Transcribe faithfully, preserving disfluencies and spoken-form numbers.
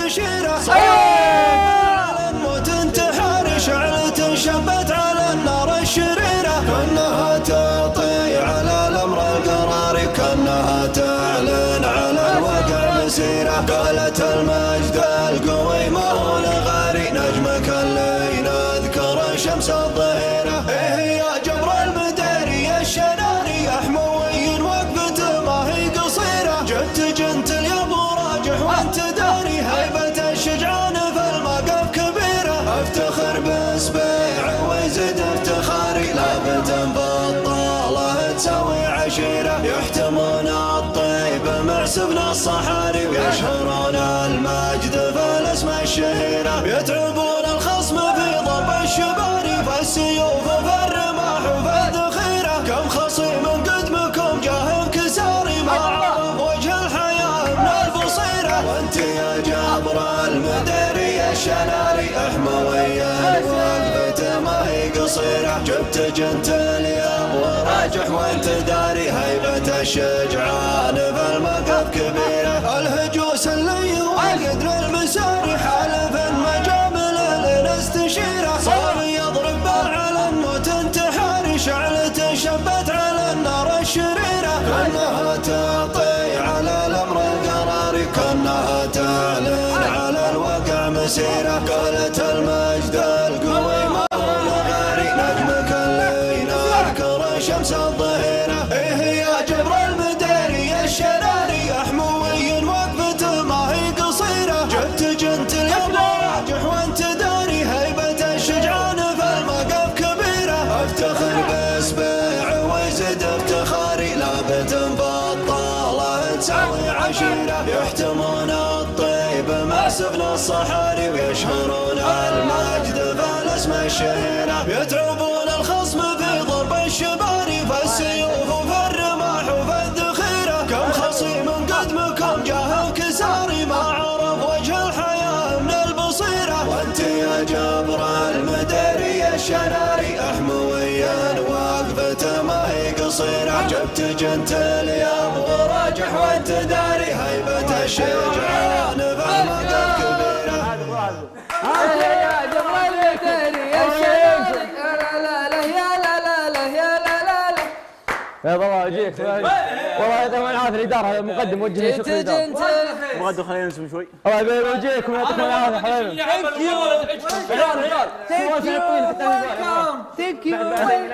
تشيره على الموت انتحاري شعلة شبت على النار الشريرة كأنها تطيع على الأمر القراري كأنها تعلن على الواقع مسيرة قالت المجد القوي ما هو لغاري نجمك اللي نذكر شمس الظهيرة إيه يا جبر المداري الشناني أحموي وقفته ما هي قصيرة جبت جنتل يا ابو راجح وانت داري هيبة الشجعان في الموقف كبيرة افتخر بسبيع ويزيد افتخاري لابد بطالة تسوي عشيرة يحتمون الطيب مع سبن الصحاري ويشهرون المجد في الاسم الشهيرة يتعبون الخصم في ضرب الشباري في السيوف في الرماح وفي الذخيرة كم خصيم قدمكم جاه انكساري ما عرف وجه الحياة من البصيرة وانت يا جابر المديري الشناري احمويا وقفته ما هي قصيرة جبت جنتل يا ابو راجح وانت داري هيبة الشجعان في الموقف كبيرة الهجوس اللي والقدر المساري حالف المجامل لنستشيره صار يضرب على الموت انتحاري شعلة شبت على النار الشريرة كأنها تطيع على الأمر القراري كأنها تعلن على الواقع مسيرة قالت المجد القوي ما هو لغاري نجمك اللي نذكر شمس الظهيرة إيه يا جبر المداري الشناني أحموي وقفته ما هي قصيرة جبت جنتل يا ابو راجح وانت داري هيبة الشجعان في الموقف كبيرة افتخر بسبيع ويزيد افتخاري لابد بطالة تسوي عشيرة يحتمون الطيب مع سفن الصحاري ويشهرون المجد في الاسم الشهيرة يتعبون الخصم في ضرب الشباري في السيوف وفي الرماح وفي الذخيرة كم خصيم قدمكم جاه انكساري ما عرف وجه الحياة من البصيرة وانت يا جابر المديري الشناري احمويا وقفته ما هي قصيرة جبت جنتل يا ابو راجح وانت داري هيبة الشجعان في الموقف كبيرة يا جبر المديري الشناري يا لا لا يا لا لا لا يا لا لا لا يا والله اجيك والله يا طبعا عارف الاداره مقدم وجه لي شكر الاداره مقدم خلينا نسمع شوي الله يجيكم يعطيكم العافيه حبايبي ثانك يو